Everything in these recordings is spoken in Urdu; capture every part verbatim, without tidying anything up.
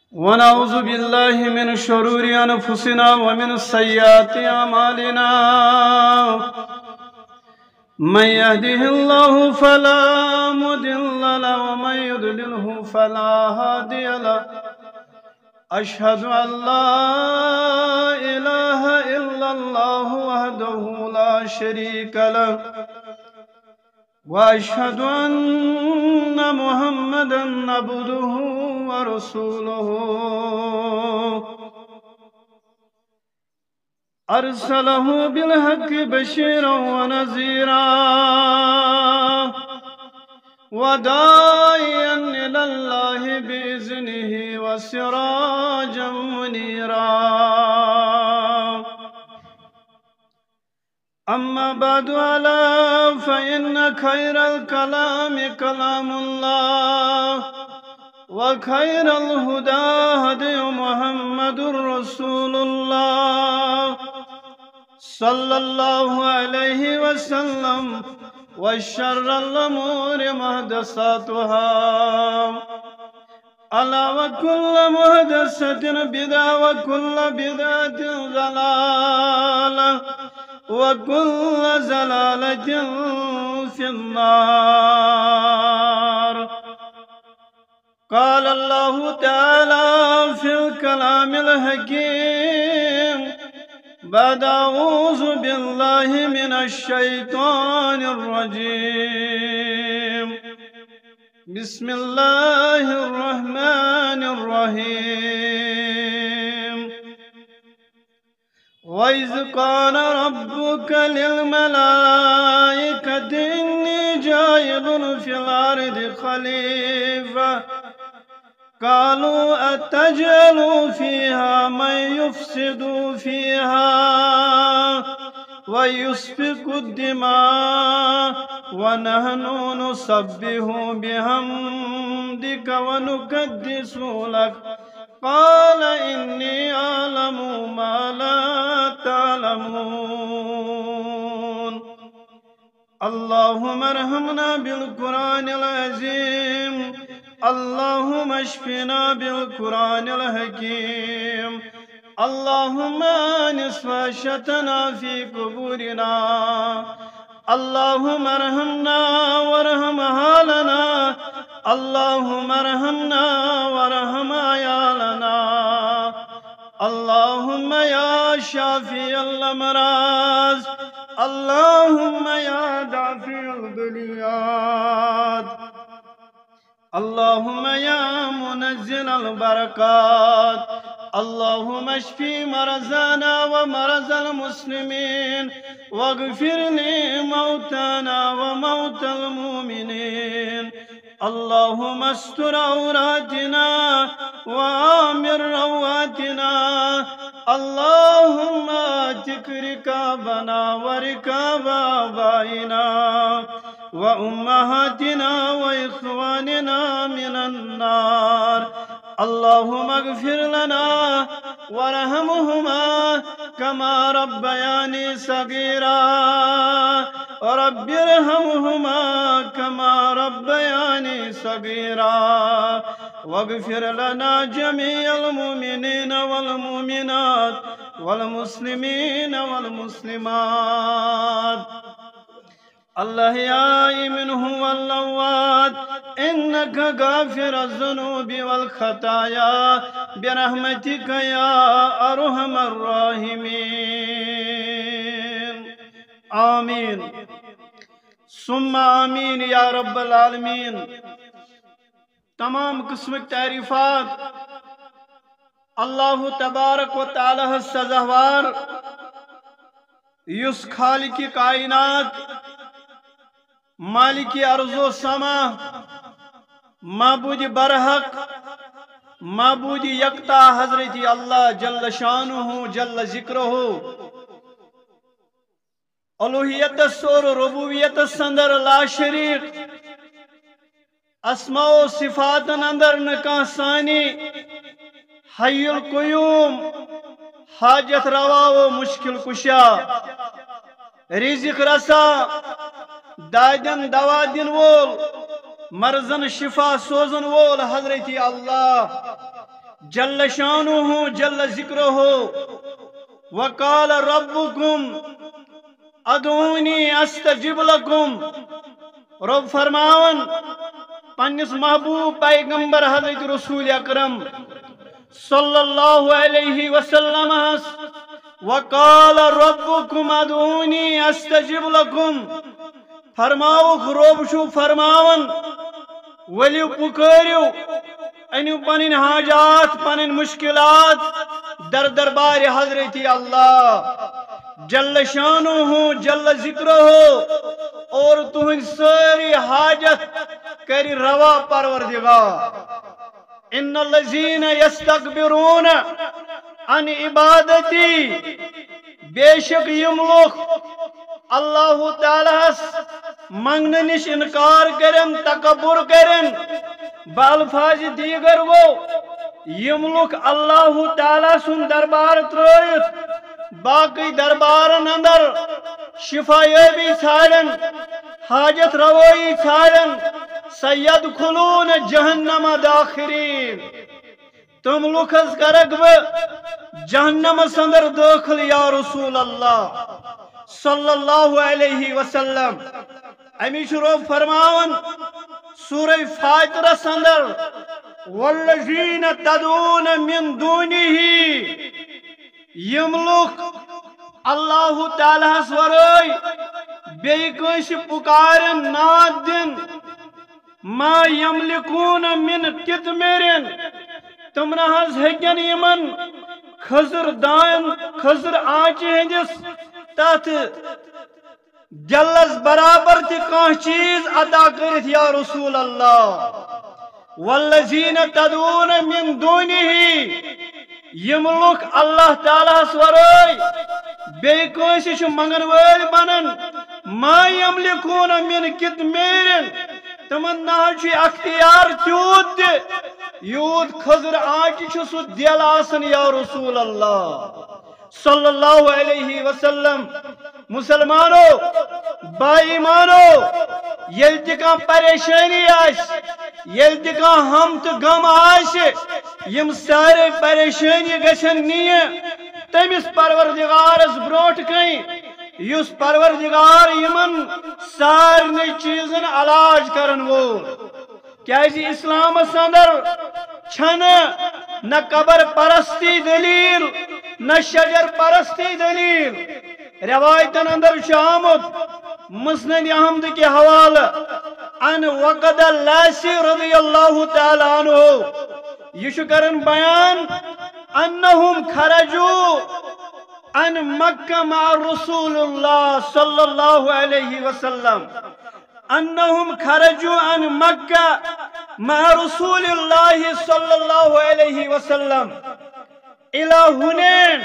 ونعوذ بالله من شرور أنفسنا ومن سيئات أعمالنا من يهده الله فلا مضل له ومن يضلله فلا هادي له أشهد أن لا إله إلا الله وحده لا شريك له وأشهد أن محمدا عبده ورسوله أرسله بالحق بشيرا ونذيرا وداعيا إلى الله بإذنه وسراجا منيرا. أما بعد ألا فإن خير الكلام كلام الله وخير الهدى هدي محمد رسول الله صلى الله عليه وسلم وشر الأمور محدثاتها ألا وكل محدثة بدعة وكل بدعة ضلالة وكل زلالة في النار. قال الله تعالى في الكلام الحكيم بعد أعوذ بالله من الشيطان الرجيم بسم الله الرحمن الرحيم. وإذ قال ربك للملائكة إني جاعل في الأرض خليفة قالوا أتجعل فيها من يفسد فيها ويسفك الدماء ونحن نسبح بحمدك ونقدس لك قال إني أعلم ما لا تعلمون. اللهم ارحمنا بالقرآن العظيم اللهم اشفنا بالقرآن الحكيم اللهم آنس فحشتنا في قبورنا اللهم ارحمنا وارحم حالنا اللهم ارحمنا وارحم عيالنا اللهم يا شافي الأمراض اللهم يا دافع البليات اللهم يا منزل البركات اللهم اشفي مرضانا ومرضى المسلمين واغفر لموتانا وموتى المؤمنين اللهم استر عوراتنا وآمن رواتنا اللهم اتق ركابنا وركاب آبائنا وأمهاتنا وإخواننا من النار اللهم اغفر لنا وارحمهما كما ربياني صغيرا رب ارحمهما كما ربياني صغيرا واغفر لنا جميع المؤمنين والمؤمنات والمسلمين والمسلمات الأحياء منهم والأموات إنك غافر الذنوب والخطايا برحمتك يا أرحم الراحمين. آمين ثم آمين या रब्बल आलमीन। तमाम किस्म की तारीफात अल्लाह तबारक व तआला सज़ावार युस खालिक कायनात मालिक अर्ज़ो समा माबूद बरहक माबूद यकता हज़रत अल्लाह जल्ल शानुहु जल्ल ज़िक्रुहु अलूहियत और रुबूबियत अंदर ला शरीक अस्माओ सिफात अंदर न सानी हय्युल क़य्यूम हाजत रवा व मुश्किल कुशा रिज़िक रसा दादन दवा दिन वोल मर्जन शिफा सोजन वोल हजरत अल्लाह جل شانه جل ذكره وقال ربكم ادعوني استجب لكم. رب فرماون پنس محبوب پیغمبر حضرت رسول اکرم صلی اللہ علیہ وسلم وقال ربكم ادعوني استجب لكم. فرماؤ رب شو فرماون ولیو پکریو انیو پنن حاجات پنن مشکلات در دربار حضرت اللہ جل شانہ جل ذکرہ اور تہن ساری حاجت کری روا پروردگار. ان الذین یستکبرون عن عبادتی بے شک یم لوگ اللہ تعالیٰ منگنے نش انکار کرن تکبر کرن بالفاظ دیگر وہ یم لوگ اللہ تعالیٰ سن دربار ترائیت باقی دربارن اندر شفایابی ژھارن حاجت روائی ژھارن سیدخلون جہنم داخرین. تم لوگ کرک بہ جہنم اندر داخل یا رسول اللہ صلی اللہ علیہ وسلم. امیش رب فرماون سورہ فاترہ اندر والذین تدعون من دونہ یم لوگ اللہ تعالیٰ ورائے بیئی کنش پکارن ناد دن ما یملکون من قطمرن تم نحظ ہیکن یمن خضر دائن خضر آنچہ ہندس تات جلس برابر تی کان چیز عطا کرت یا رسول اللہ. والذین تدعون من دونہ یم لوگ اللہ تعالیٰ ورائے بے کنسی چھ منگن ویل بنن ما یملکون من قطمرن تمن نہ چھ اختیار تیوت یوت خضر آنچ چھ سو دل آسن یا رسول اللہ صلی اللہ علیہ وسلم. مسلمانو با ایمانو یل تکان پریشانی آس یل تکان ہم تو غم آس یم سارے پریشانی گژھن نیہ تمس پروردگارس بروٹ کئی یس پروردگار یمن سارے چیزن علاج کرن وول. کیازِ اسلام اندر چھن نہ قبر پرستی دلیل نہ شجر پرستی دلیل. روایتن اندر آمد مسند احمد کے حوالہ ان وقد اللاسی رضی اللہ تعالی عنہ یہ کرن بیان انہم خرجو ان مکہ مع رسول اللہ صلی اللہ علیہ وسلم انہم خرجو ان مکہ مع رسول اللہ صلی اللہ علیہ وسلم الى ہنین.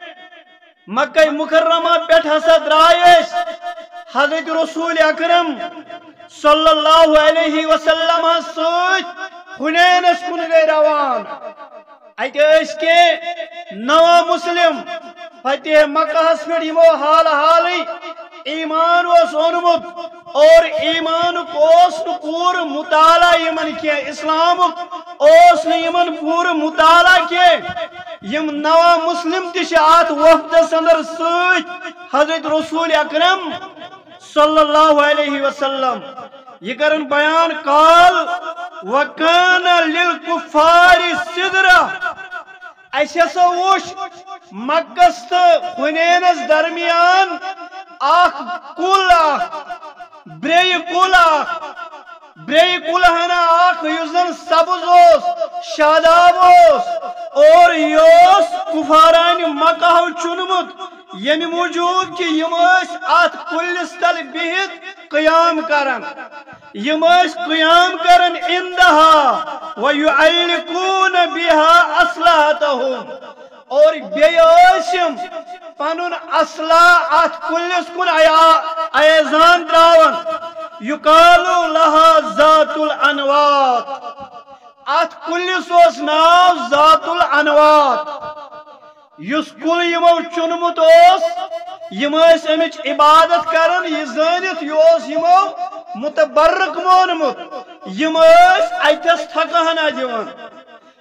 مکہ مکرمہ پیٹھ ہسا درائیس حضرت رسول اکرم صلی اللہ علیہ وسلم سوچ ہنینس کن گئی روان. اتہ اس کے نوا مسلم فتح مکہ پہ یمو حال حالی ایمان اس اونمت اور ایمان کو پور مطالعہ یمن کی اسلام اس یمن پور مطالعہ کی یم نوا مسلم تشاعت وفد اندر سوچ حضرت رسول اکرم صلی اللہ علیہ وسلم یہ کرن بیان قال وکان للکفار صدرہ. اس ہسا وش مکس تو ہنینس درمیان اخ کل اخ بری کل اخ بری کل ہنا اخ یزن سبز اوس شاداب اوس اور یوس کفاران مکہ چنمت یم موجود کہ یم اس ات کلس تل بہت قیام کرن یم اس قیام کرن اندہا ویعلقون بها اصلاحتهم اور بیاشم پنن اصلاح ات کلس کن ایزان تراون یقالو لها ذات الانوات. ات کلس اس ناو ذات الانوات. یس کل یمو چنمت اس یم اس امچ عبادت کرن یہ زانت یوس یمو متبرک مونمت یم اس اتس تھکہنا دیون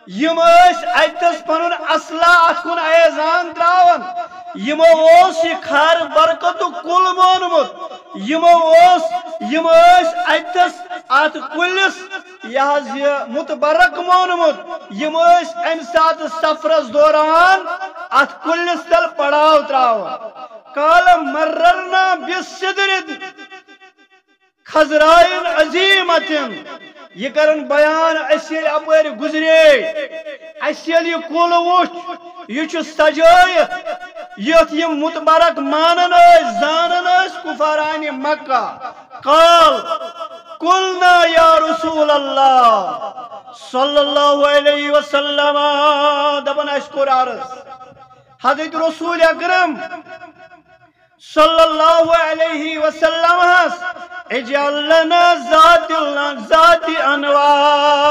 یم اس اتس پنن اصلہ ات کن ایزان تراون یمو اوس یہ خیر برکت کل مونمت یمو اوس یم اس اتس ات کلس یہ یہ متبرک مونمت یم اس ام سات سفرس دوران ات کلس تل پڑاو تراون قال مررنا بالصدر خضرائن عظیمتن یہ کرن بیان اسی اپر گزرے اسی یہ کل وچ یہ سجائت یت یم متبرک مانن زانن کفاران مکہ قال قلنا یا رسول اللہ صلی اللہ علیہ وسلم دبن اشکر عرض حضرت رسول اکرم صلی اللہ علیہ وسلم اجعل لنا ذات ذات انوار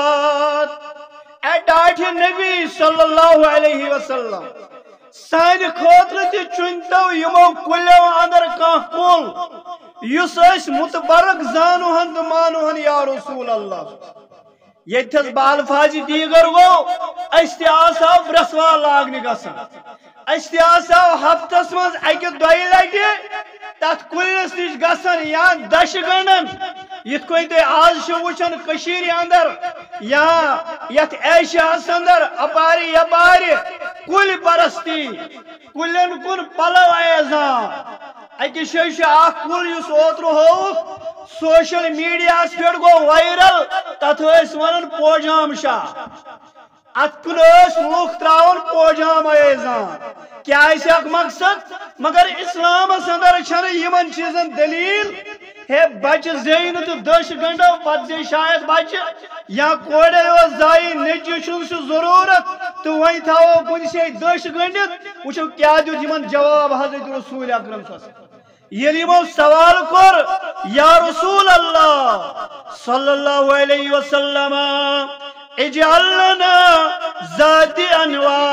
اے ڈاٹھ نبی صلی اللہ علیہ وسلم سان خاطر تی چنتو یمو کلیو اندر کان کل یس اس متبرک زانو ہند مانو ہن یا رسول اللہ یتھس بالفاظ دیگر گو استی آساو رسوا لاگنی گسن استی آساو ہفتس مز اکی دوئی لگی تات کلس نش گسن یا دش گنن یت کوئی تے آز شو وچن کشیر اندر یا یت ایشیاس اندر اپاری یپاری کل پرستی کلن کن پلو ایزان اکی شیش آخ کل یس اوترو ہو سوشل میڈیا پہ گو وائرل تت ون پوجام شاہ ات کن لوگ تراؤن پوجام ایزان کیا اک مقصد مگر اسلام اندر چھن یمن چیزن دلیل ہے بچ زین تو دش گنڈو پت زی شاید بچ یا کوڑے یوز زائی نجی چھن سو ضرورت تو وہیں تھاو کن سے دش گنڈت وچھو کیا دیو یمن جواب حضرت رسول اکرم صلی اللہ علیہ وسلم یلیمو سوال کر یا رسول اللہ صلی اللہ علیہ وسلم اجعل لنا ذات انوار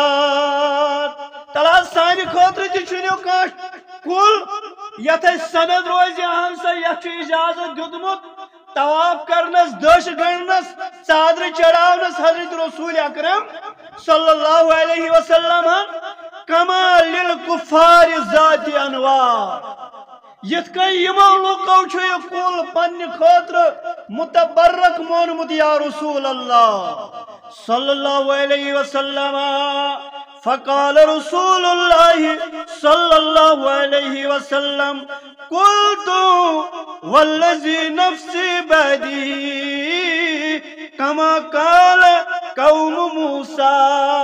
تلا سانی خاطر تی چھنیو کاش کل یت سند روزی ہنسا یت اجازت دیتمت طواف کرنس دش گنڈنس چادر چڑھاونس حضرت رسول اکرم صلی اللہ علیہ وسلم کما للکفار ذات انوار یت کن یمو لوکو چھ یہ کل پنہ خاطر متبرک مونمت یا رسول اللہ صلی اللہ علیہ وسلم فقال رسول اللہ صلی اللہ علیہ وسلم قلت والذی نفسی بیدی کما قال قوم موسیٰ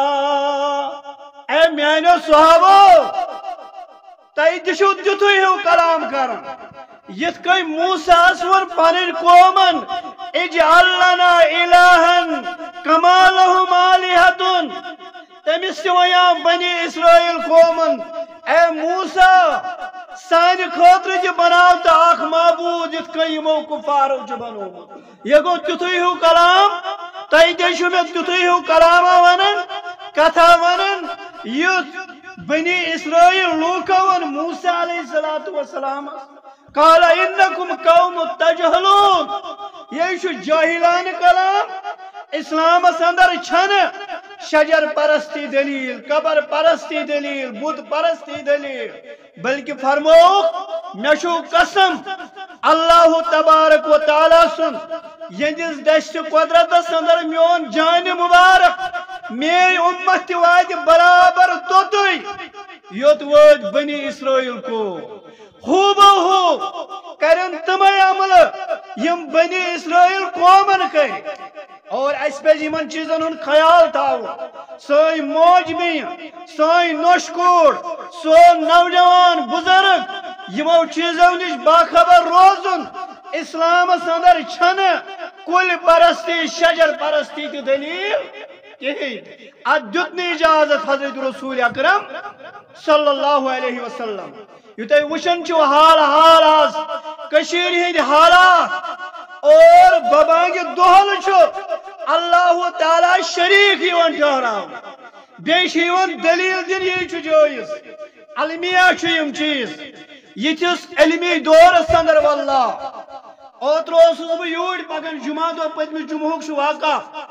اے میانو صحابو تائی تشو دیتو ہیو کلام کرن یت کئی موسیٰ اسور پانن قومن اجعل لنا الہن کما لہم آلیہتن تیمیس ویاں بنی اسرائیل قومن اے موسیٰ سانی خاطر جی بناو تا آخ معبود یت کئی مو کفارو جی بنو یہ گو دیتو ہیو کلام تائی تشو میں دیتو ہیو کلام آوانن کتھا ونن یت بنی اسرائیل لوکون موسیٰ علیہ السلام قال انکم قوم تجہلون یہ شو جاہلان کلام اسلام اندر چھن شجر پرستی دلیل قبر پرستی دلیل بت پرستی دلیل بلکہ فرموک مشو قسم اللہ تبارک و تعالی سن یندس دشت قدرت اندر میون جان مبارک میری امت واد برابر توتوی یوت واد بنی اسرائیل کو خوب ہو کرن تمہیں عمل یم بنی اسرائیل قومن کر اور اس پہ یمن چیزن ان خیال تھاو سوئی موج میں سوئی نوشکور سو نوجوان بزرگ یمو چیزوں نش باخبر روزن اسلام اندر چھن کل پرستی شجر پرستی کی دلیل کہیں ادتنی اجازت حضرت رسول اکرم صلی اللہ علیہ وسلم یوتے وشن چھو حال حال آز کشیر ہند حالات اور ببانگی دوہل چھو اللہ تعالی شریک ہی ون ٹھہراو بیش ہی ون دلیل دن یہ چھو جوئیس علمیہ چھو یم چیز یہ تیس علمی دور سندر واللہ اوتر اوسس بہ یور پکن جمعہ دو پتم جمعہ شو واقع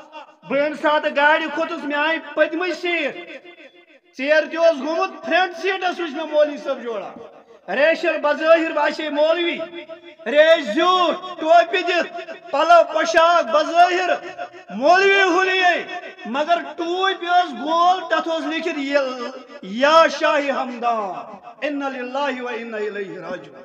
بہن سات گاڑی کھوتس میں آئی پتم سیٹ ٹیر تس گومت فرنٹ سیٹس وچ میں مولوی صاحب جوڑا ریشر بظاہر باشے مولوی ریش زیوٹ ٹوپی دت پلو پوشاک بظاہر مولوی ہولیے مگر ٹوپی اس گول تتھ اس لکھت یا شاہ ہمدان ان للہ و انا الیہ راجعون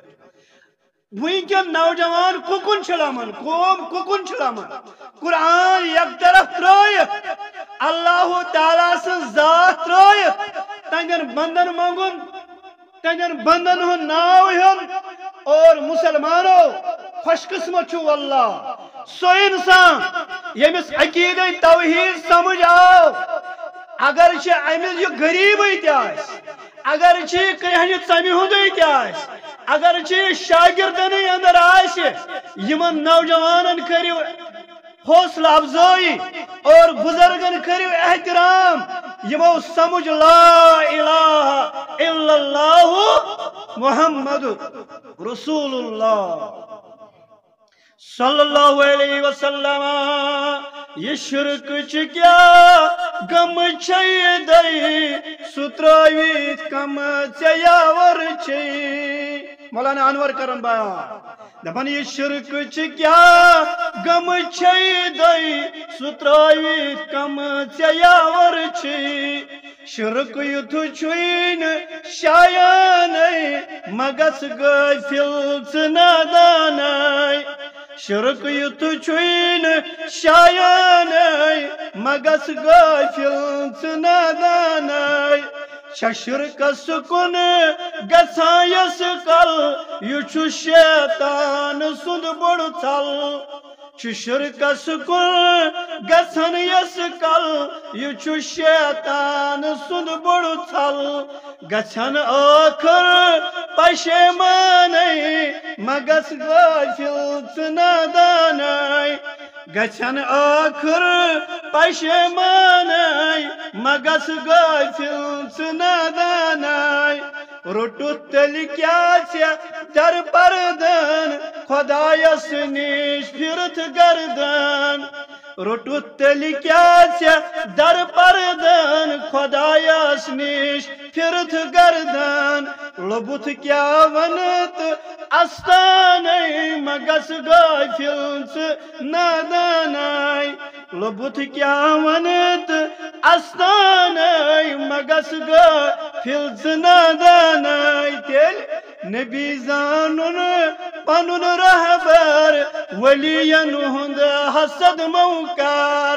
ونکن نوجوان ککن چلامن قوم ککن چلامن قرآن یک طرف ترائیت اللہ تعالیٰ سے ذات ترائیت تنگن بندن منگن تنگن بندن ہن ناو ہن اور مسلمانوں خوش قسمت چھو واللہ سو انسان یمس عقید توحید سمجھ آو اگر چھ امس یہ غریب تیاس اگر چھ کہنی ژمہ ہند تیاس اگر چھ شاگردن اندر آس یمن نوجوانن کریو حوصلہ افزائی اور بزرگن کریو احترام یمو سمجھ لا الہ الا اللہ محمد رسول اللہ صلی اللہ علیہ وسلم یہ شرک چکیا گم چھئی دئی ستراویت کم چیاور چھئی مولانا انور کرن بیان دپن یہ شرک چکیا گم چھئی دئی ستراویت کم چیاور چھئی شرک یتھ چھوین شایانئی مگس غافل ژنادانئی شرک یتھ چھوین شایانئی مگس غافل ژنادانئی شرکس کن گژھان یس کل یہ چھ شیطان سند بڑ ژل شرکس کن گژھان یس کل یہ چھ شیطان سند بڑ ژل گژھان آخر پشیمانئی مگس غافل ژنادانئی گژھان آخر پشیمانئی مگس غافل ژنادانئی روٹت تیل کیا در پردن خدایس نش پھرت گردن روٹت تیل کیا در پردن خدایس نش پھرت گردن لبت کیا ونت استانئی مگس غافل ژنادانئی لبت کیا ونت استانئی مگس غافل ژنادانئی تیل نبی زانن پنن رہبر ولین ہند حسد موکار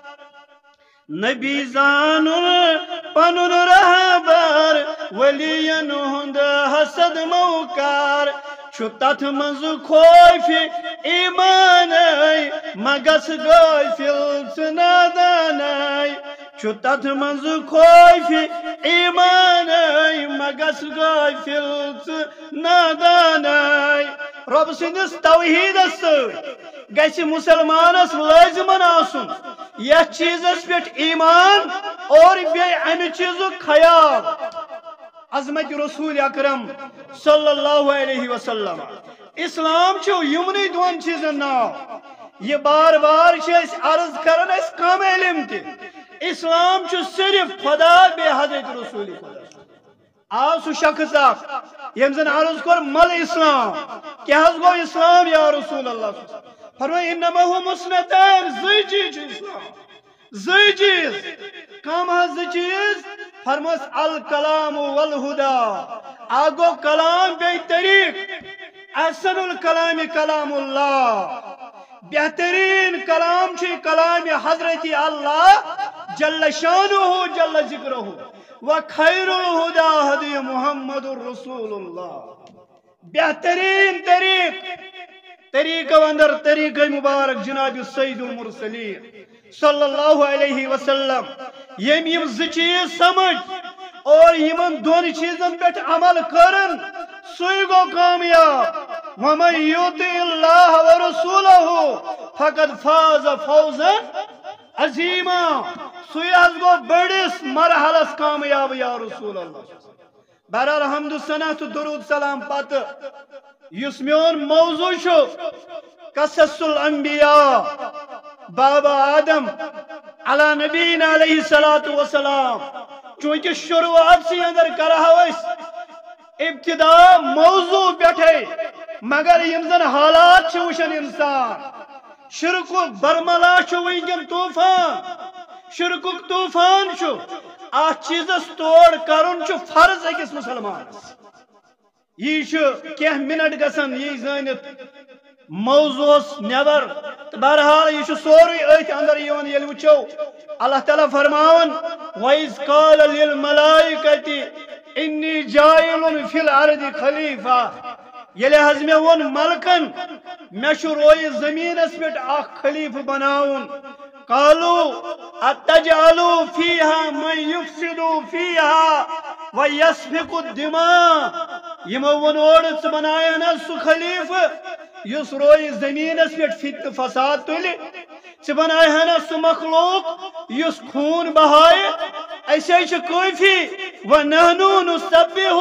نبی زانن پنن رہبر ولین ہند حسد موکار چھ تتھ منز خوف ایمانئی مگس غافل ژنادانئی چھ تتھ منز خوف ایمانئی مگس غافل ژنادانئی رب سندس توحیدس ست گژھِ مسلمانس لازمن آسن یتھ چیزس پٮ۪ٹھ ایمان اور بیٚیہِ امہِ چیزُک خیال عظمت رسول اکرم صلی اللہ علیہ وسلم اسلام چھو یمنی دون چیزن ناو یہ بار بار چھ عرض کرن اس کم علم تہ اسلام چھو صرف خدا بے حضرت رسول خدا آو سو شخص اخ یم زن عرض کر مل اسلام کیا حض گو اسلام یا رسول اللہ فرمائی انما ہو مسنتین زی چیز اسلام زی چیز کم حض چیز فرمس الکلام والہدا آگو کلام بے طریق احسن الکلام کلام اللہ بہترین کلام چھ کلام حضرت اللہ جل شانہ جل ذکرہ وخیر الہدا ہدی محمد الرسول اللہ بہترین طریق طریق اندر طریق مبارک جناب سید المرسلین صلی اللہ علیہ وسلم یم یم زی چیز سمجھ اور یمن دون چیزن پہ عمل کرن سوئی گو کامیاب ومن یطع اللہ ورسولہ فقد فاز فوزا عظیما سوئی از گو بڑس مرحلس کامیاب یا رسول اللہ بہرحال حمد و ثنا تو درود سلام پتہ یس میون موضوع چھو قصص الانبیاء بابا آدم علی نبینا علیہ الصلوۃ والسلام چونکہ شروعات سے اندر کرہو اس ابتدا موضوع بیٹھے مگر یم زن حالات وشن انسان شرک برملا ونکن طوفان شرک طوفان ات چیزس توڑ کرن فرض اکس مسلمان یہ کی منٹ گسن یہ زانت موضوع نبر بہرحال یہ سوری ات اندر یل وچو اللہ تعالیٰ فرماون وَإِذْ قَالَ لِلْمَلَائِكَةِ إِنِّي جَاعِلٌ فِي الْأَرْضِ خَلِيفَةً یلی حض میں ون ملکن میں چھ روی زمین اس پہ اخ خلیف بناون قالوا اتجعلوا فيها من يفسد فيها ويسفك الدماء یمو ون اور ث بنایا نا سو خلیف یس روی زمین اس پہ فتن فساد تلی ث بنایا نا سو مخلوق یس خون بہائے ایسے چھ کافی ونحن نسبح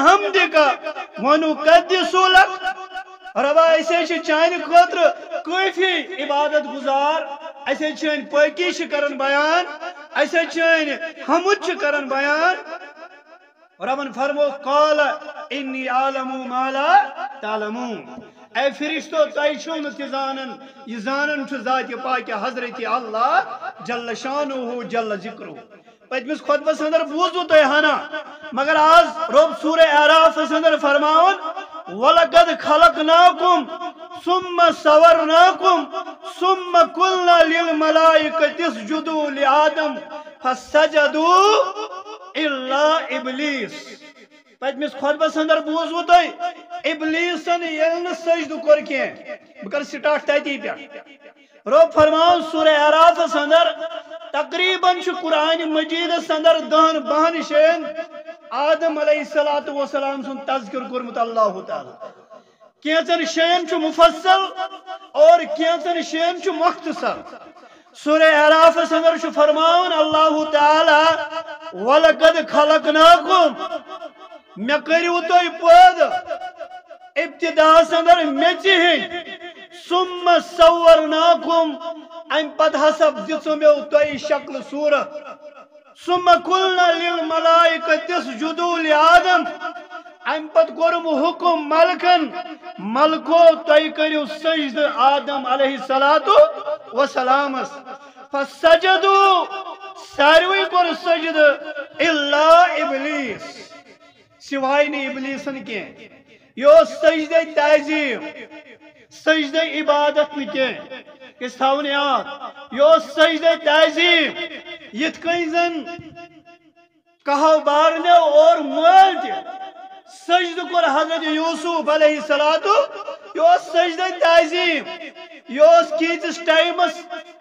بحمدك ونقدس لك ربا ایسے چھ چانہ خاطر کافی عبادت گزار ایسے چھ پاکی چھ کرن بیان ایسے چھ حمد چھ کرن بیان ربن فرمو قال انی عالم ما لا تعلمون اے فرشتو تائی چھو نتی زانن یہ زانن چھ ذات پاک حضرت اللہ جل شانہ جل ذکرہ پتمس خطبہ اندر بوزو تو ہنا مگر آز رب سورہ اعراف اندر فرماون وَلَقَدْ خَلَقْنَاكُمْ ثُمَّ صَوَرْنَاكُمْ ثُمَّ قُلْنَا لِلْمَلَائِكَةِ اسْجُدُوا لِآدَمَ فَسَجَدُوا إِلَّا إِبْلِيسَ پتمس خطبہ اندر بوزو تو ابلیسن یلن سجد کر کے بکر سٹارٹ تیتی پہ رب فرماون سورہ اعراف اندر تقریباً قرآن مجید اندر دہن بہن شین آدم علیہ السلام سن تذکر کرمت اللہ تعالی کینچن شین چھ مفصل اور کینچن شین چھ مختصر سورہ اعراف اندر چھ فرماون اللہ تعالی وَلَقَدْ خَلَقْنَاكُمْ میں کریو تو پود ابتدا اندر میچی ہیں ثم صورناکم ام پت حسب دسو میں توئی شکل صورت ثم قلنا للملائکۃ اسجدوا لآدم ام پت کرم حکم ملکن ملکو توئی کریو سجد آدم علیہ الصلوۃ والسلام فسجدوا ساروی کر سجد الا ابلیس سوائے نے ابلیسن کے یو سجدہ تعظیم سجدہ عبادت نکے کس تھاون یاد یو سجدہ تعظیم یت کئی زن کہو بارنے اور مول تہ سجد کر حضرت یوسف علیہ السلام یو سجدہ تعظیم یو کیتس ٹائمس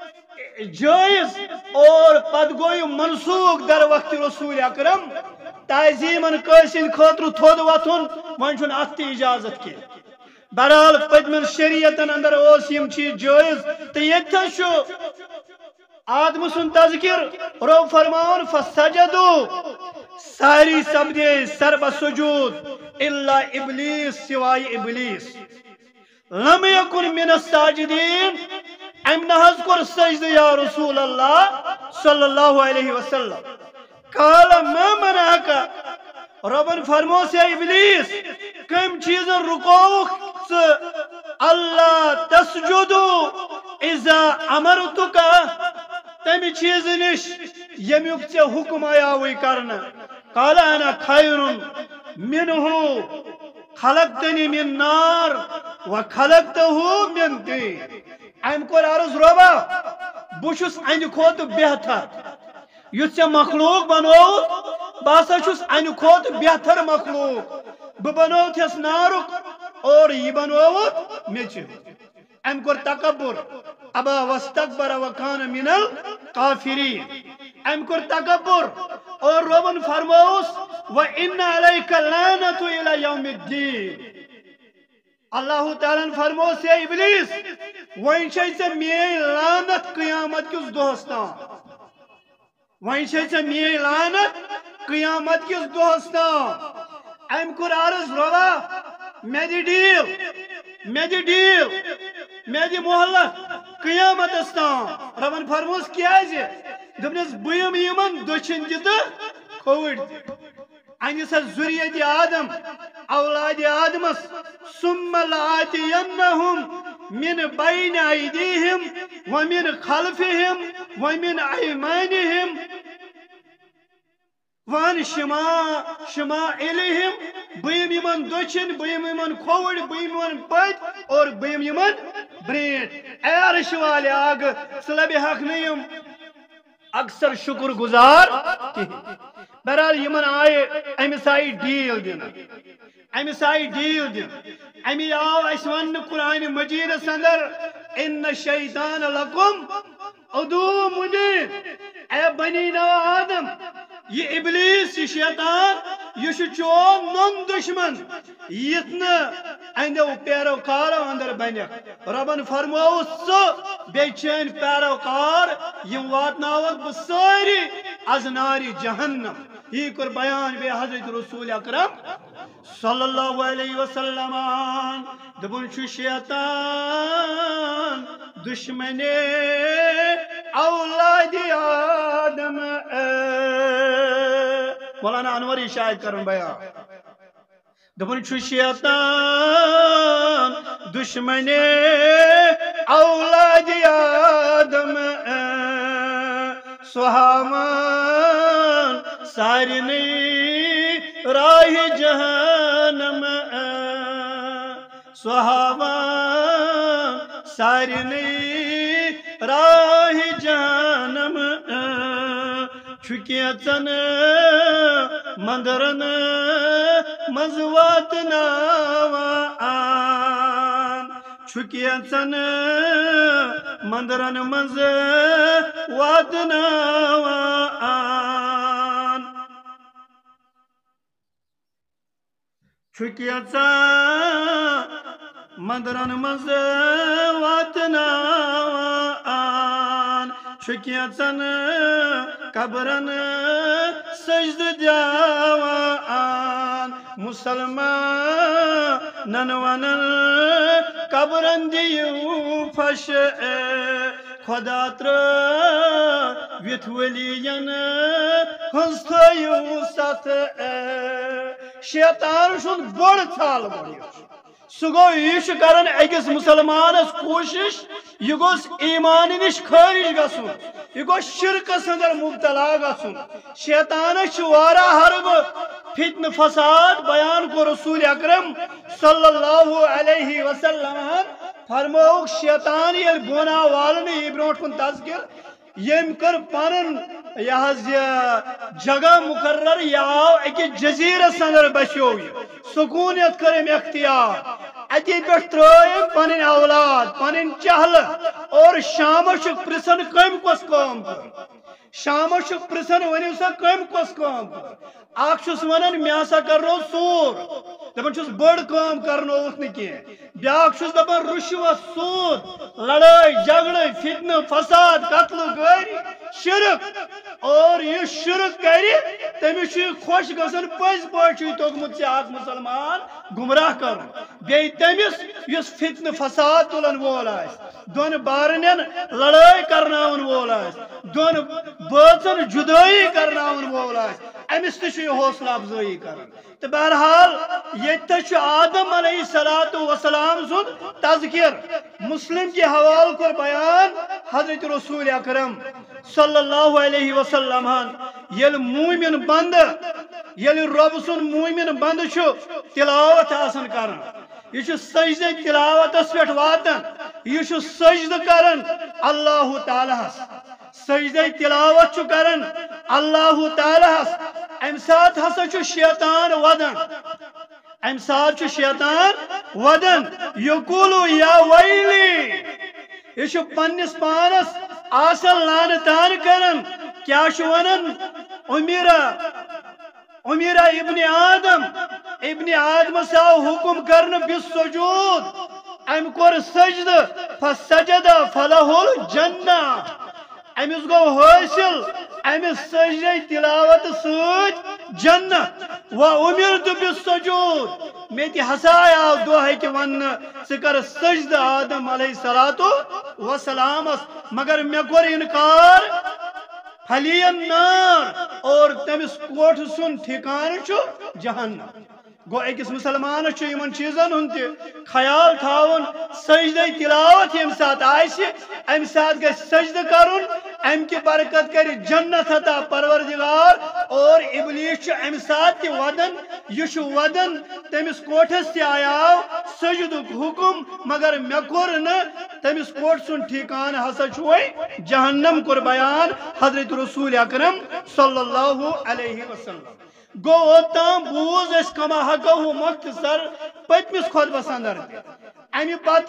جائز اور پد گوئی منسوخ در وقت رسول اکرم تعظیمن کسن خاطر تھود وتھن ون چھن ات اجازت کی بہرحال پتمن شریعتن اندر اس یم چیز جائز تو یتھن شو آدم سن تذکر رب فرماون فسجدوا ساری سبدے سرب سجود الا ابلیس سوائے ابلیس لم یکن من الساجدین ام نحض کر سجد یا رسول اللہ صلی اللہ علیہ وسلم قال ما منعك ربن فرمو سے ابلیس کم چیزن رکوک اللہ تسجدو اذا امرتک تمی چیز نش یمیک سے حکم آیا ہوئی کرنا قال انا خیر منہ خلقتنی من نار وخلقته من طین ام کو عرض ربا بشس ان کھوت بہتر یس مخلوق بنو باسا چھس ان کھوت بہتر مخلوق بہ بنو تھس نارک اور یہ بنو میچ ام کور تکبر ابا واستكبر وكان من الكافرين ام کور تکبر اور ربن فرموس وان عليك لعنة الى يوم الدين اللہ تعالیٰ فرموس ہے ابلیس وین چھے میری لعنت قیامت کس دوستان وین چھے میری لعنت قیامت کس دوستان ام کور عرض روا میں دی ڈیل میں دی ڈیل میں دی محلت قیامت استان ربن فرموس کیازِ دپنس بہم یمن دچھن تہ تہ کھوڑ تہ انس ذریت آدم اولاد آدمس ثم لآتینہم من بین ایدیہم ومن خلفہم ومن ایمانہم وان شما شما الہم بہم یمن دچھن بہم یمن کھوڑ بہم یمن پت اور بہم یمن برینٹ اے عرش والے آگ صلب حق نیم اکثر شکر گزار بہرحال یمن آئے امس آئی ڈیل دن امس آئی ڈیل دن امی آو اس ون قرآن مجید اندر ان شیطان لکم عدو مبین اے بنی نو آدم یہ ابلیس یہ شیطان یہ چون نون دشمن یتنا اندو پیروکارو اندر بنک ربن فرمو سو بے چین پیروکار یم واتناوک بساری از ناری جہنم یہ کر بیان بے حضرت رسول اکرم صلی اللہ علیہ وسلم دبن چھ شیطان دشمن اولاد آدم مولانا انوری شاید کرن بیان دبن چھ شیطان دشمن اولاد آدم سہامان سارنی راہ جہنم سہامان سارنی راہ جہنم چھکیتن مندرن مزوات ناوان چھکیتن مندرن مزوات ناوان چھکیتن مندرن مزوات ناوان چھکیتن قبرن سجد دیوان مسلمان ننوانن قبرن دیو فش خدا تر ویت ولین ہنستیو ست شیطان شن بڑ تھال بڑیو سہ گو یہ کران اکس مسلمانس کوشش یہ گوس ایمان نش خارج گھن یہ گو شرکس اندر مبتلا گھن شیطانس وارہ حرب فتن فساد بیان کو رسول اکرم صلی اللہ علیہ وسلم فرموک شیطان یل گناہ والن یہ برونٹ کن تذکر یم کر پنن یہ جگہ مقرر یہ آو اکی جزیرس اندر بچو سکونیت کرم اختیار اتی پہ ترائم پنن اولاد پنن چہل اور شام پرسن کم کس کام کر شام پرسن ونیو سا کم کس کام کر اخس ونان مے ہسا کرنو سور دپان چھس بڑ کام کرنو کی بیاکھ چھس دپان رشوت سود لڑائی جھگڑے فتنہ فساد قتل گری شرک اور یہ شرک کری تمس خوش گھن پز پہ توگمت ے اخ مسلمان گمراہ کر بیٚیہِ تمس یس فتنہ فساد تلن وول آس دون بارن لڑائی کرناون وول آس دون بٲژن جدائی کرناون وول آس امس تہ حوصلہ افزائی کران تو بہرحال یہ آدم علیہ السلام سن تذکر مسلم کے حوالہ کر بیان حضرت رسول اکرم صلی اللہ علیہ وسلم یل مومن بند یل رب سن مومن بند تلاوت آسان کران یہ سجدہ تلاوتس پہ واتان یہ سجدہ کران اللہ تعالیٰ سجدہ تلاوت کران اللہ تعالیٰ ام سات ہسا شیطان ودن ام سات شیطان ودن یقولو یا ویلی یہ پنس پانس آسن لان تان کرن کیا ونن امیرا امیرا ابن آدم ابن آدم ساو حکم کرن بالسجود ام کور سجد فسجد فلہ الجنہ امس گو حاصل امس سجدہ تلاوت ست جنت وَأُمِرْتُ بِالسُّجُودِ میں تی ہسائے آو دو ہے کہ ون سکر سجد آدم علیہ السلام مگر میں کور انکار پھلی النار اور تمس کوٹ سن ٹھکان چھو جہنم گو اکس مسلمان چھو یمن چیزن ہن تہ خیال تھاون سجدہ تلاوت یم سات آئیسی ام سات گئی سجدہ کرن ام کی برکت کری جنت عطا پروردگار اور ابلیس چھو ام سات تی ودن یہ ودن تمس کوٹس تی آیاو سجدک حکم مگر مے کور نہ تمس کوٹ سن ٹھکان ہسا چھوئی جہنم کور بیان حضرت رسول اکرم صلی اللہ علیہ وسلم گو اوتام بوز اس کما حقہ مختصر پتمس خطبہ اندر امی پتہ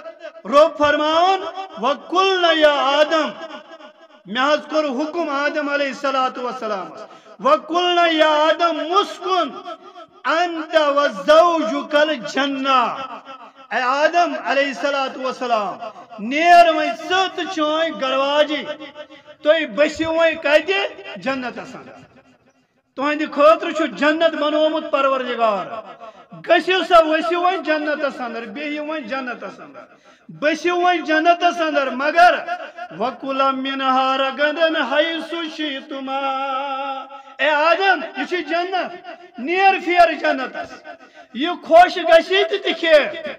رب فرمان وَقُلْنَا یا آدم محض کر حکم آدم علیہ السلام وَقُلْنَا یا آدم مسکن انت وزوجک الجنہ اے آدم علیہ السلام نیر وی ست چوئیں گرواجی توی بسی وی کہتے جنت اسان تہندِ خاطر چھو جنت بنومت پروردگار گسیو سا وسیو وی جنت اساندر بیہیو وی جنت اساندر بسیو وی جنت اساندر مگر وَقُلَ مِنْهَا رَغَدًا حَيْثُ شِئْتُمَا اے آدم یہ چھ جنت نیر پھیر جنت اس یہ خوش گسی تہ تکھے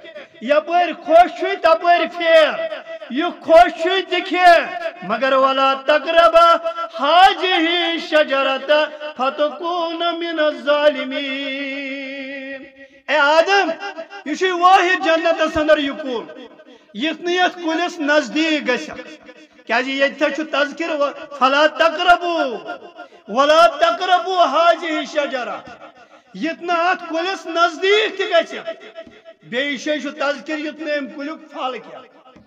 یپر خوش چھوئی تپر پھیر یہ خوش چھوئی تکھے مگر وَلَا تَقْرَبَا هَٰذِهِ الشَّجَرَةَ فَتَكُونَ مِنَ الظَّالِمِينَ اے آدم یہ چھ واحد جنت اندر یہ کل یتنیت کلس نزدیک گسک کیا جی یہ تھا چھو تذکر فلا تقربو ولا تقربو هذه الشجرة یتنا ات کلس نزدیک تھی گسک بیشے چھو تذکر یتنے ام کلک پھال کیا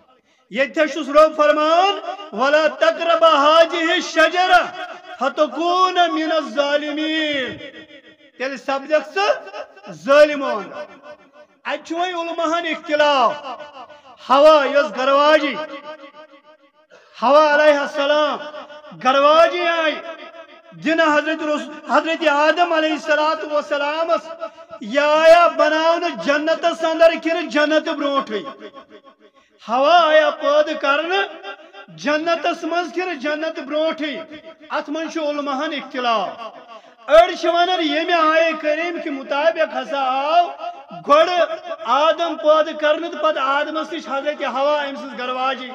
یہ تھا چھو رب فرمان ولا تقرب هذه الشجرة فتكون من الظالمين تیل سبجیکٹ سے ظالمون اچھوئی علماء اختلاف ہوا یس گرواجی ہوا علیہ السلام گرواجی آئی جن حضرت حضرت آدم علیہ السلام یا آیا بناون جنت اندر کن جنت بروٹ ہوا آیا پود کرن جنت مز کن جنت بروٹ ات من علماء اختلاف اڑ ونان یم آئے کریم کے مطابق ہسا آو گوڑ آدم پود کرن پت آدمس نش حضرت ہوا ام سز گرواجی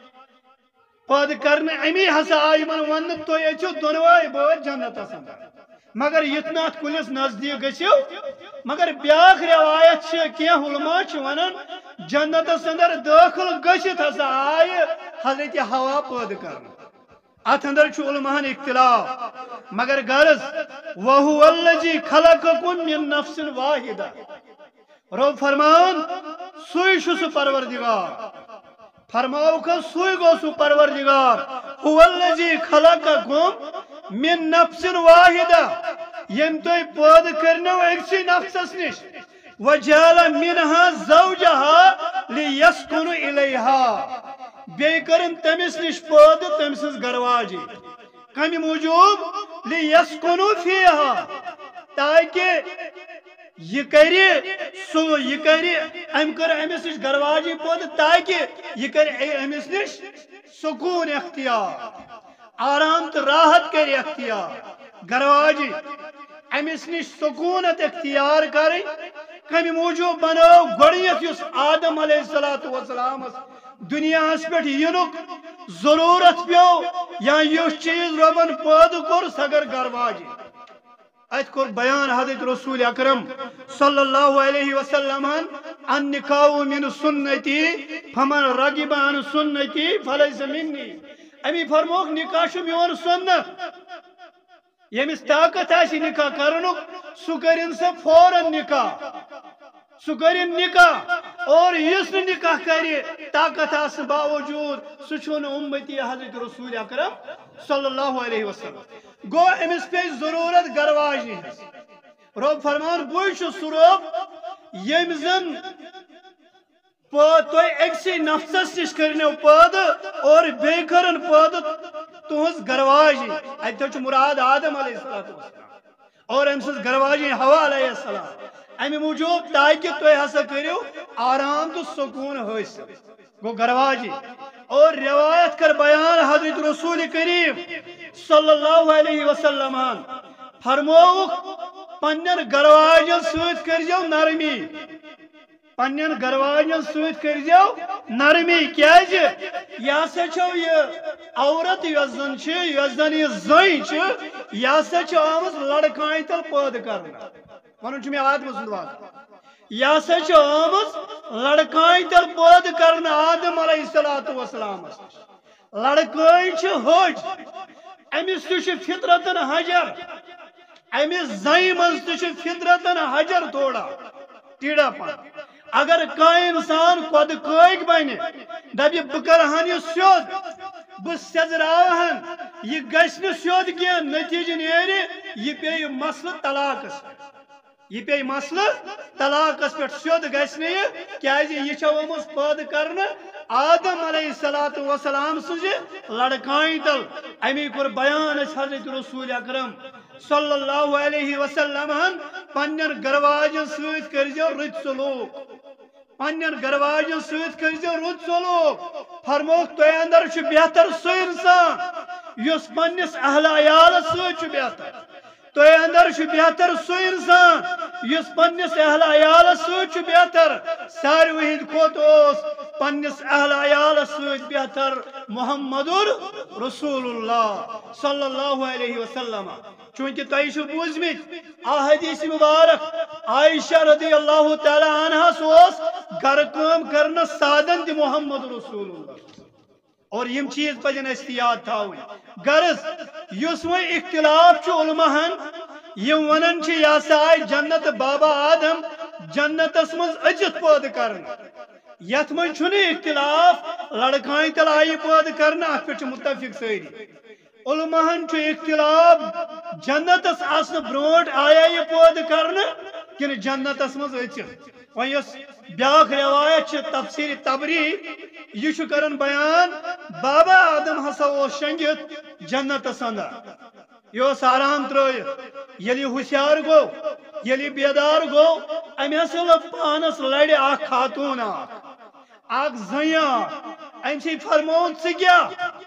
پود کرن امی ہسا آئی من ون تو یہ دونوائی بور جنت اندر مگر یتنا ات کلس نزدیک گسیو مگر بیاکھ روایت کی علماء ونان جنت اندر داخل گشت ہسا آئی حضرت ہوا پود کرن ات اندر علماء اختلاف مگر غرض وَهُوَ الَّذِي خَلَقَكُم مِّن نَفْسٍ وَاحِدَةٍ رب فرمان سوئی شو سو پروردگار فرماؤ کا سوئی گو سو پروردگار هُوَ الَّذِي خَلَقَكُم مِّن نَفْسٍ وَاحِدَةٍ یم توی پود کرنو ایکسی نفسس نش وَجَعَلَ مِنْهَا زَوْجَهَا لِيَسْكُنُ إِلَيْهَا بیکرن تمس نش پود تمسز گرواجی کمی موجوب لیسکنو فیہا تاکہ یہ کری سو یہ کری ام کر امس نش گرواجی پود تاکہ یہ کری امس نش سکون اختیار آرام تو راحت کری اختیار گرواجی امس نش سکونت اختیار کری کمی موجوب بناو گڑیت یس آدم علیہ السلام دنیا اس پہ ینک ضرورت پیو یا یہ چیز ربن پود کر سگر گرواجی ات کور بیان حضرت رسول اکرم صلی اللہ علیہ وسلم ان نکاح من سنتی فمن رغب عن سنتی فلیس منی امی فرموک نکاح چھ میون سنت یمس طاقت آسی نکاح کرنک سہ کرن سہ فوراً نکاح سہ کرن نکاح اور یس نکاح کری طاقت آس باوجود سہ چھن امتی حضرت رسول اکرم صلی اللہ علیہ وسلم گو امس پہ ضرورت گرواجی رب فرمان بوئی چھ سہ رب یم زن تو اکسی نفسس نش کرنو پود اور بے کرن پود تہذ گرواجی اتہ چھ مراد آدم علیہ السلام اور ام سز گرواجی ہوا علیہ السلام امی موجود تاکہ تو ہسا کرو آرام تو سکون حاصل گو گرواجی اور روایت کر بیان حضرت رسول کریم صلی اللہ علیہ وسلم فرموک پنن گرواجن سوت کرجو نرمی پنن گرواجن سوت کرجو نرمی کیاز یہ سا چھو یہ عورت یس زن چھ یس زن یہ زن چھ یہ سا چھ آمز لڑکائیں تل پود کرنا ونن چھ میں آدم سند واقع یہ سا چھ آمز لڑکائیں تل پود کرنا آدم علیہ السلام لڑکائیں چھ ہوج امس تہ چھ فطرتن حجر امس زنی من تہ چھ فطرتن حجر تھوڑا ٹیڑا پن اگر کان انسان خود قائق بنہ دپہ بہ کرہن یہ سیود بہ سیزراوہن یہ گژھِ نہٕ سیود کینٛہہ نتیجہ نیرِ یہ پیٚیہِ مسلہٕ طلاقس یہ پیٚیہِ مسلہٕ طلاقس پٮ۪ٹھ سیود گژھِ نہٕ یہِ کیازِ یہِ چھےٚ آمٕژ پٲدٕ کرنہٕ آدم علیہ الصلوۃ والسلام سٕنٛزِ لڑکایہِ تل امی کوٚر بیان اسہِ حضرت رسول اکرم صلی اللہ علیہ وسلم پنن گرواجن سۭتۍ کٔرزیٚو رٕتۍ سلوٗک پنن گرواجن سۭتۍ کٔرزیٚو رُت سلوٗک فرموک تۄہہِ اندر چھُ بہتر سُہ انسان یُس پننس اہل عیالس سۭتۍ چھُ بہتر تۄہہِ اندر چھُ بہتر سُہ انسان یُس پننس اہل عیالس سۭتۍ چھُ بہتر ساروٕے ہٕنٛدۍ کھۄتہٕ اوس پننس اہل عیالس سۭتۍ بہتر محمد رسول اللہ صلی اللہ علیہ وسلم چونکہ تۄہہِ چھُو بوٗزمٕتۍ احادیث مبارک عائشہ رضی اللہ تعالی عنہ اوس گھر کٲم کرنس سادن تہِ محمد رسول اللہ اور یم چیز پزن اس یاد تھاون غرض یس و اختلاف علماءن یم ونان چھ یا سا آئی جنت بابا آدم جنتس مز اجت پود کرن یت من چھن اختلاف لڑکائیں تل آئی پود کرنا ات پہ متفق ساری علماءن چھ اختلاف جنتس آسن برونٹ آیا یہ پود کرنا کن جنتس مز اچت و یس بیاکھ روایت چھ تفسیر تبری یہ کرن بیان بابا آدم ہسا اوس شنگت جنتس اندر یہ آرام ترٲیِتھ ییٚلہِ ہوشیار گو ییٚلہِ بیدار گو أمۍ ہسا لوٚگ پانس لڑِ اکھ خاتون اکھ اکھ زنۍ اکھ أمۍ سٕے فرمووُن ژٕ کیٛاہ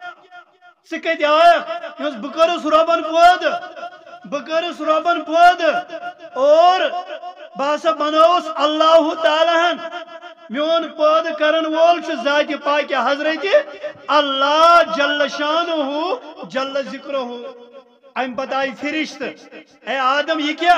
ژٕ کتہِ آیکھ مےٚ اوس بہٕ کٔرٕس رۄبن پٲدٕ بہٕ کٔرٕس رۄبن پٲدٕ اور بہٕ ہسا بنووُس اللہ تعالیٰ ہن میون پٲدٕ کرن وول چھُ ذاتہِ پاکہِ حضرت اللہ جل شانہ جل ذکرہ ام پتہ آئی فرشت اے آدم یہ کیا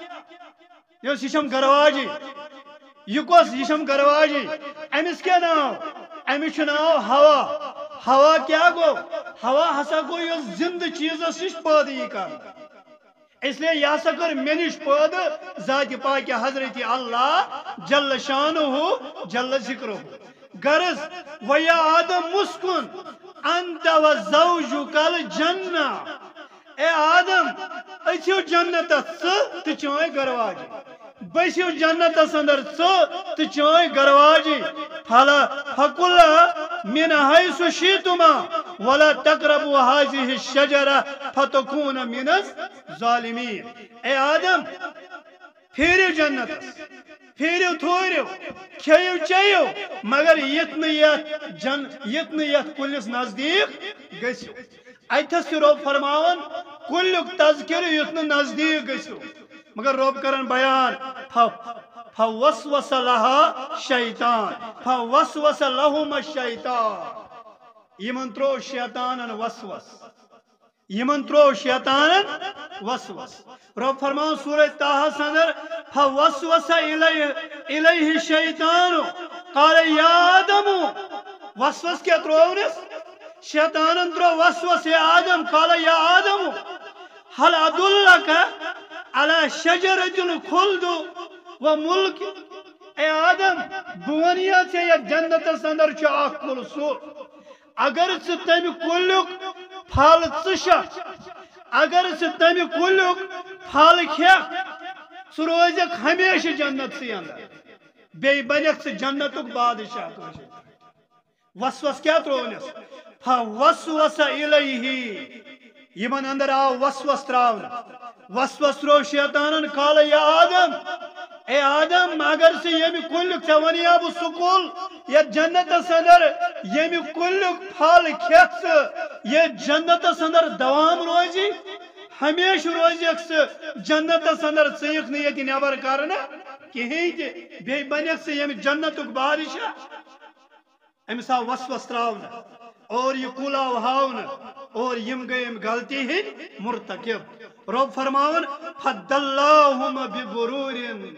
یہ چھم گرواجی یہ کس یہ چھم گرواجی امس کیا ناو امس ناو ہوا ہوا کیا گو ہوا ہسا گو یہ زندہ چیزس نش پٲدٕ یہ کر اس لیے یہ ہسا کر مے نش پٲدٕ ذاتِ پاکہِ حضرت اللہ جل شانہ جل ذکرہ غرض ویا آدم مسکن انت و زوجک الجنہ اے آدم اچھو جنت ث تو چوئے گرواجی بسیو جنت اندر ث تو چوئے گرواجی پھلا فکل من حیث شئتما ولا تقربوا هذه الشجرة فتكون من الظالمین اے آدم پھیرو جنت پھیرو تھوریو کھیو چیو مگر یتن یت جن یتن یت کلس نزدیک گسیو اتھس رب فرماون کلک تذکر یتن نزدیک گسیو مگر رب کرن بیان فوسوس لها شیطان فوسوس لهم الشیطان یمن ترو شیطانن وسوس یمن ترو شیطانن وسوس رب فرمان سورہ طه سندر فوسوس الیہ الیہ الشیطان قال یا آدم وسوس کیا ترونس شیطانن ترو وسوس یا آدم قال یا آدم هل ادلک على شجرۃ الخلد و ملک اے آدم بونیا سے یا جنت اندر چھ اکھ کل سو اگر ژٕ تمہ کُلیُک پھل ژٕ اگر ژٕ تمہ کُلیُک پھل کھیکھ ژٕ روزکھ ہمیشہ جنتسٕے اندر بیٚیہِ بنکھ ژٕ جنتُک بادشاہ وسوس کیا ترونس فوسوس الیہ یمن اندر آو وسوس تراون وسوس رو شیطانن قال یا آدم اے آدم اگر سے یمی کلک چونیا بو سکول یا جنت صدر یمی کلک پھل کھیت یہ جنت صدر دوام روزی ہمیش روزی اکس جنت صدر سیخ نیتی نیبر کرنا کہیں تھی بے بنیک سے یمی جنتک بارش امسا وسوس تراؤنا اور یہ کولاو ہاؤنا اور یم گئے غلطی ہی مرتکب رب فرماون فدلہم بغرور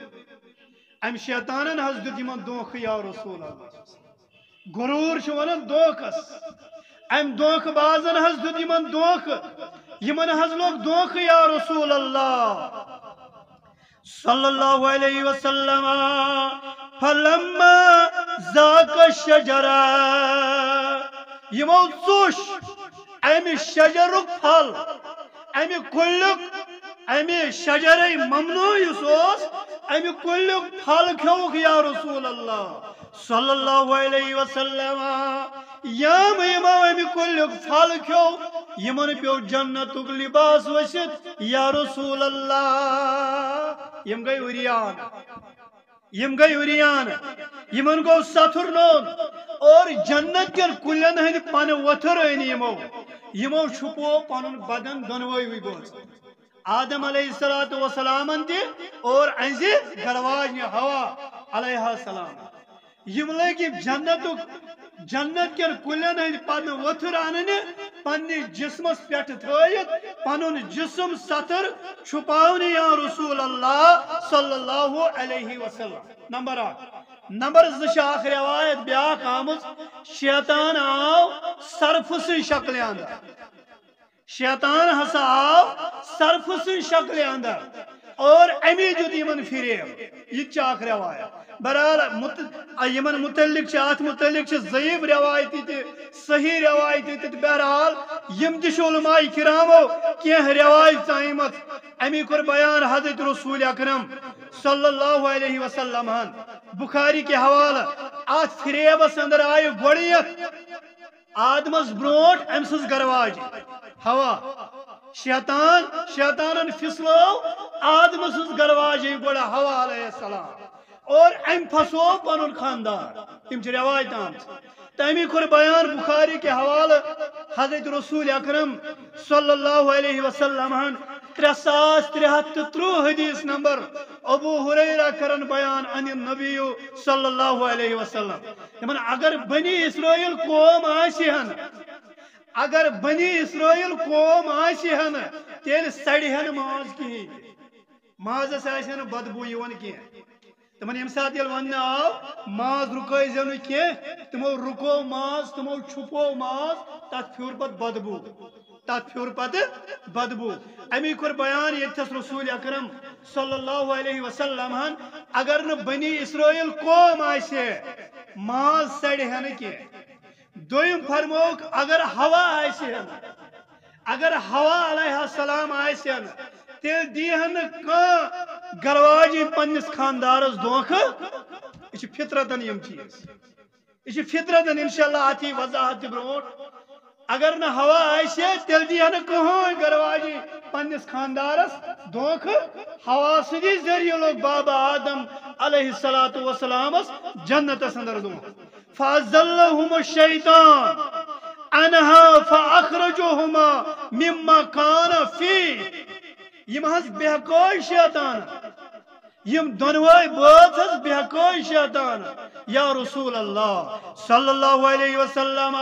ام شیطانن حض دیت یمن دوخ یا رسول اللہ غرور چھ ونان دوخس ام دوخ بازن حض دیت یمن دوخ یمن حض لوگ دوخ یا رسول اللہ صلی اللہ علیہ وسلم فلما ذاق الشجرہ یمو چوش امی شجرک پھل امی کلک امی شجر ممنوع یسوس امی کلک پھل کھوک یا رسول اللہ صلی اللہ علیہ وسلم یم یمو امی کلک پھل کھو یمن پیو جنتک لباس وسط یا رسول اللہ یم گئی اریان یم گئی اریان یمن گو ستر نون اور جنت کن کلن ہند پن وتر این یمو یمو چھپو پنن بدن دنوئی ہوئی بوز آدم علیہ السلام تی اور انزی گرواج نے ہوا علیہ السلام یم لگی جنت جنت کن کلن ہند پن وتر آننے پنی جسمس پیٹ تھائیت پنن جسم ستر چھپاونی یا رسول اللہ صلی اللہ علیہ وسلم نمبر آٹھ نمبر زش آخر روایت بیاق آمز شیطان آو صرف سی شکل اندر شیطان ہسا آو صرف سی شکل اندر اور امی جو دیمن فریب یہ چاک روایت برحال یمن متعلق چاہت متعلق ضعیف روایتی تی صحیح روایتی تی بہرحال یم تش علماء کرامو کیا روایت چاہیمت امی کر بیان حضرت رسول اکرم صلی اللہ علیہ وسلم بخاری کے حوالہ آت فریبس اندر آئی گوڑیت آدمس بروٹ امسس گرواج ہوا شیطان شیطانن فسلو آدمس گرواج گوڑا ہوا علیہ السلام اور ام پھسو پنن خاندان تم چھ روایت آمت تمی کور بیان بخاری کے حوالہ حضرت رسول اکرم صلی اللہ علیہ وسلم ترے ساس ترے ہتھ ترو حدیث نمبر ابو ہریرہ کرن بیان عن النبی صلی اللہ علیہ وسلم یمن اگر بنی اسرائیل قوم آسی ہن اگر بنی اسرائیل قوم آسی ہن تیل سڑی ہن ماز کی ماز آسی ہن بدبو یون کی تمن یم سات یل ون آو ماز رکائی زنو کی تمو رکو ماز تمو چھپو ماز تات پھیور پت بدبو تات پھیور پت بدبو امی کور بیان یتس رسول اکرم صلی اللہ علیہ وسلم ہن اگر نہ بنی اسرائیل قوم آسے ماز سڑ ہن کی دویم فرموک اگر ہوا آسے ہن اگر ہوا علیہ السلام آسے ہن تیل دیہن کان گرواجی پنس خاندارس دونکھ یہ فطرتن یم چیز یہ فطرتن انشاءاللہ آتی وضاحت بروٹ اگر نہ ہوا آئیسے تیل دیہن کہوں گرواجی پنس خاندارس دونکھ ہوا سدی ذریعہ لوگ بابا آدم علیہ السلام جنت اندر دونکھ فازلہم الشیطان انہا فاخرجوہما مما کان فی یم حس بہکوئی شیطان یم دنوائی بات حس بہکوئی شیطان یا رسول اللہ صلی اللہ علیہ وسلم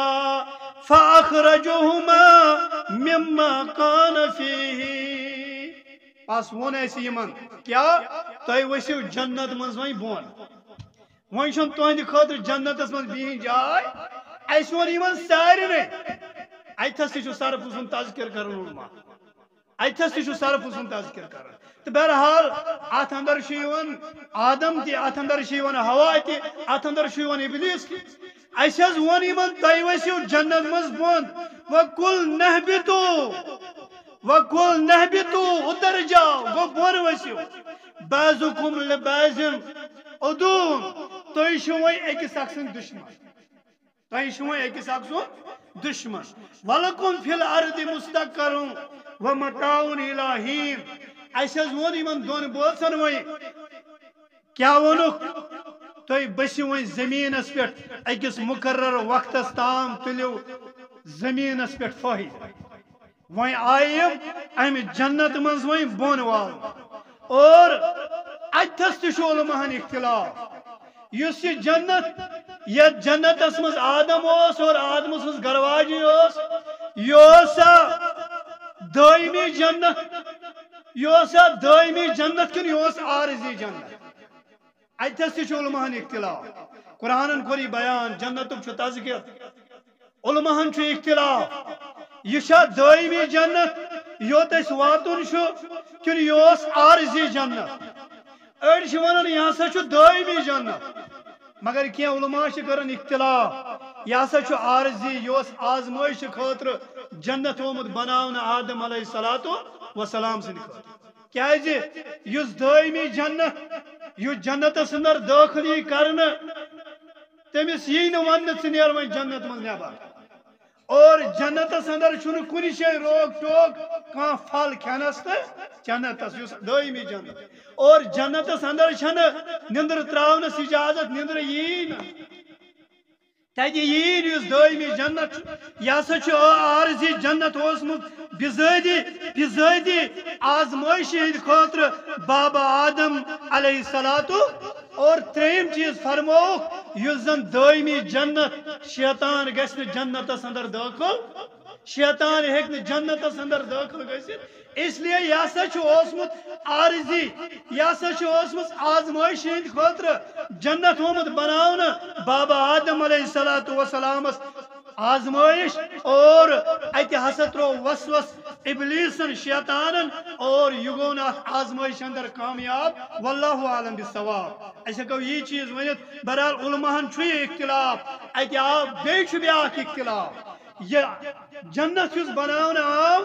فاخرجوہما مما کان فیہ پاس ون ایسی یمن کیا تائی ویسیو جنت منز وائیں بون وائیں شن توہن دی خاطر جنت اس منز بیہن جائے ایسی ون یمن ساری نے ایتھا سی جو سارا پوزن تذکر کرن علماء ایتھا سی جو سارا پوزن تذکر کرن تو بہرحال آت اندر شیون آدم تی آت اندر شیون ہوا تی آت اندر شیون ابلیس تی ایسی از ون یمن تائی ویسیو جنت منز بون وَقُلْ نَحْبِتُوا وَقُلْ نَحْبِتُوا ادھر جاؤ وہ بون ویسیو بعضکم لبعضن عدون تو شوئی ایک ساکسن دشمن تو شوئی ایک ساکسن دشمن وَلَكُمْ فِي الْأَرْضِ مُسْتَقَرٌ وَمَتَاعٌ إِلَىٰ حِينٍ اس وون یمن دون بوسن وی کیا ونک تھی بسو وی زمینس پہ اکس مقرر وقتس تام تلو زمینس پہ فائدہ وی آئی ام جنت مز وی بون وال اور اتس تہ علماءن اختلاف اس یہ جنت یت جنتس مز آدم اس اور آدم سز گرواجی اس یہ سا دائمی جنت یہ سا دائمی جنت کن یہ عارضی جنت اتس تہ علماءن اختلاف قرآن کوری بیان جنتک تذکر علماءن اختلاف یہ دائمی جنت یوت اس واتن کن یہ عارضی جنت اڑ ونان یہ ہسا دائمی جنت مگر کی علماء کران اختلاف یہ ہسا عارضی یہ آزمائش خاطر جنت آمت بناون آدم علیہ الصلوۃ والسلام سند خاطر کیاز یس دائمی جنت یہ جنتس اندر داخلی کرنا تمس یہ ون ثہ نیر وی جنت من نبر اور جنتس اندر چھن کن جائے روک ٹوک کان پھل کھینس تو جنتس اس دائمی جنت اور جنتس اندر چھن نندر تراونس اجازت نندر یہ تتہ یہ اس دائمی جنت یہ ہسا عارضی جنت اوسمت بزادی بزادی آزمائش ہند خاطر بابا آدم علیہ الصلوۃ اور تریم چیز فرموک اس زن دائمی جنت شیطان گھس جنتس اندر داخل شیطان ہیکہ جنتس اندر داخل گھست اس لیے یہ ہسا اوسمت عارضی یہ ہسا اوسمت آزمائش ہند خاطر جنت آمت بناون بابا آدم علیہ الصلوۃ والسلام آزمائش اور اتہ ہسا ترو وسوس ابلیسن شیطانن اور یہ گو آزمائش اندر کامیاب واللہ عالم بالصواب اس ہیکو یہ چیز ونت بہرحال علماءن یہ اختلاف اتہ آو بیچ بیاکھ اختلاف یہ جنت یس بناون آو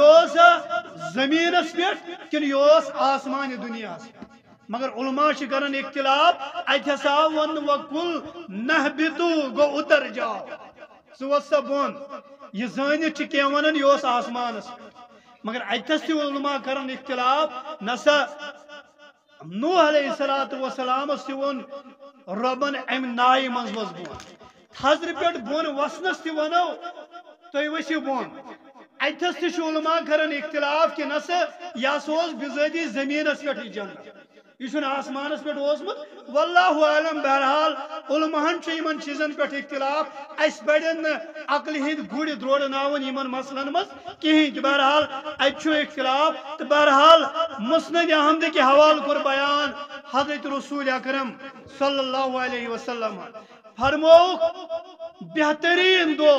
یہ زمینس پہ کن یہ آسمان دنیا مگر علماء کران اختلاف اتہ ہسا آو ون وکل نہبتو گو اتر جاؤ سہ وسا بون یہ زانت کی ونان یہ آسمانس مگر اتس تہ علماء کران اختلاف نسا نوح علیہ الصلوۃ والسلام تہ ون ربن ام نائی مز وس بون تھزر پہ بون وسنس تہ ونو تھی ورسو بون اتس تہ علماء کران اختلاف کہ نسا یہ سوز بذاتی زمینس پہ جنت یہ آسمانس پہ اوسمت واللہ عالم بہرحال علماءن ان چیزن پہ اختلاف اس پڑن عقل ہند گڑ دروڑناون یمن مسلن مز کہین کہ بہرحال اتھ اختلاف تو بہرحال مسند احمد کے حوالہ کور بیان حضرت رسول اکرم صلی اللہ علیہ وسلم فرموک بہترین دو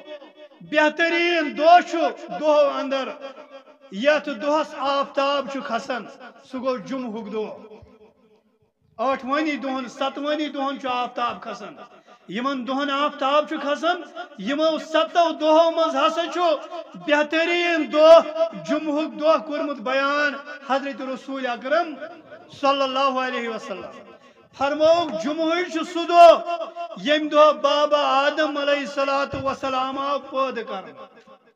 بہترین دو دو اندر یت دہس آفتاب کھسان سہ گو جمعہ دہ آٹھوانی دہن ستوانی دہن آفتاب کھسان یمن دہن آفتاب کھسان یمو ستو دہو مز ہسا بہترین دہ جمعہ دہ کورمت بیان حضرت رسول اکرم صلی اللہ علیہ وسلم فرموک جمعہ سہ دہ یم دہ بابا آدم علیہ الصلوۃ والسلام آو پید کرنا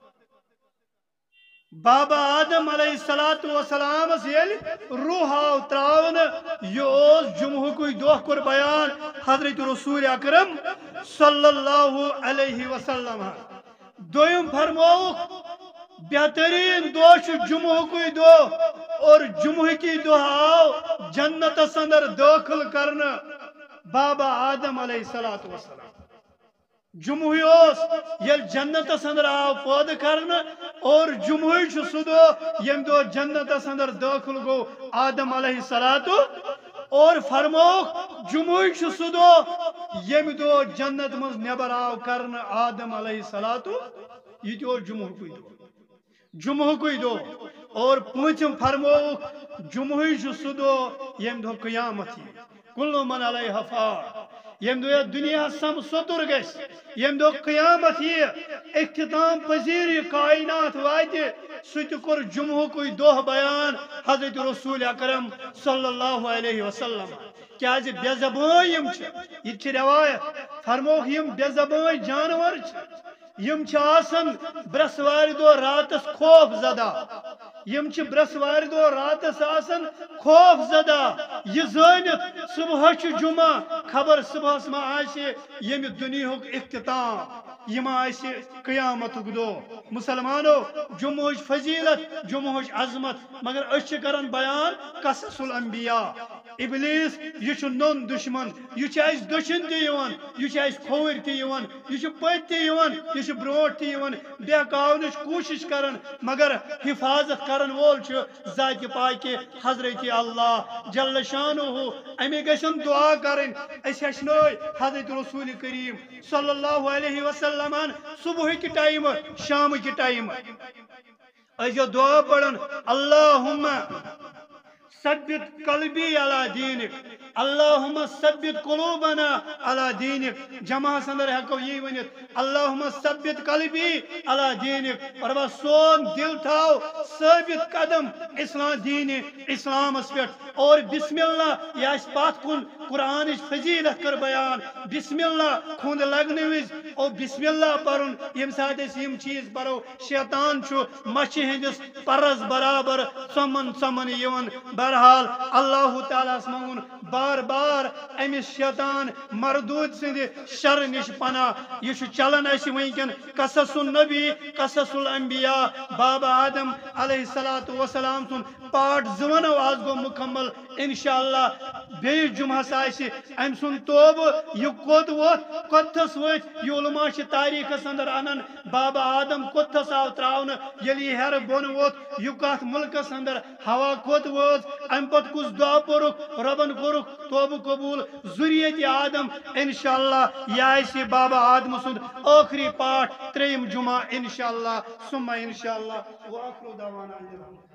بابا آدم علیہ الصلوۃ والسلام یل روح آو تراون یہ جمعہ کوئی دہ کور بیان حضرت رسول اکرم صلی اللہ علیہ وسلم دویم فرموک بہترین دہ جمعہ کوئی دہ اور جمعہ کی دہ آو جنت اندر داخل کرنا بابا آدم علیہ الصلوۃ والسلام جمعہ یل جنت اندر آو پید کرنا اور جمعہ سہ دہ یم دہ جنت اندر داخل گو آدم علیہ الصلوۃ اور فرموک جمعہ سہ دہ یم دہ جنت مز نبر آو کرنا آدم علیہ الصلوۃ یہ تہ جمعہ کوئی دہ جمعہ کوئی دہ اور پونچم فرموک جمعہ سہ دہ یم دہ قیامت کل من علیہ فان یم دہ دنیا سم سوتر گس یم دہ قیامت یہ اختتام پذیر کائنات وات سہ کور جمعہ کوئی دہ بیان حضرت رسول اکرم صلی اللہ علیہ وسلم کیازِ بے زبان یم یہ روایت فرموک یم بے زبان جانور یم آسان برسوار دہ راتس خوف زدہ یم چھ برسوار دو رات آسان خوف زدہ یہ زانت صبح چھ جمعہ خبر صبح ما آسے یم دنیا اختتام یم آسے قیامت دو مسلمانو جمعہ فضیلت جمعہ عظمت مگر اس کران بیان قصص الانبیاء ابلیس یہ نون دشمن یہ اس دشن تیوان یہ اس کھوور تیوان یہ پت تیوان یہ بروٹ تیوان بہکاونچ کوشش کران مگر حفاظت کرن وول ذات پاک حضرت اللہ جل شانہ امی گژھن دعا کرن اس ہشنوی حضرت رسول کریم صلی اللہ علیہ وسلم صبح کی ٹائم شام کی ٹائم ایسا دعا پڑھن اللہم ثبت قلبی علی دینک اللہم ثبت قلوبنا علی دینک جمع سندر ہکو یہ ونیت اللہم ثبت قلبی علی دینک اور بس سون دل تھاو ثابت قدم اسلام دین اسلام اسپیٹ اور بسم اللہ یا اس بات کن قرآن فضیلت کر بیان بسم اللہ خوند لگنے وز اور بسم اللہ پرن یم ساتھ اس یم چیز پرو شیطان چھو مچھ ہندس پرز برابر سمن سمن یون بہرحال اللہ تعالیٰ اسمون بار بار امس شیطان مردود سند شر نش پناہ یہ چلان اس ونکن قصص النبی قصص الانبیاء بابا آدم علیہ الصلوۃ والسلام سن پارٹ زونو آز گو مکمل انشاءاللہ بیس جمعہ آسہ ام سن توب یہ کوت ووت کتس وت یہ علماء تاریخ اندر انن بابا آدم کتس آو تراؤن یلی ہر بون ووت یہ کت ملکس اندر ہوا کوت ووت ام پت کس دعا پورک ربن کورک توب قبول ذریت آدم انشاءاللہ یہ آسہ بابا آدم سند آخری پارٹ تریم جمعہ انشاءاللہ ثم انشاءاللہ وآخر دعوانا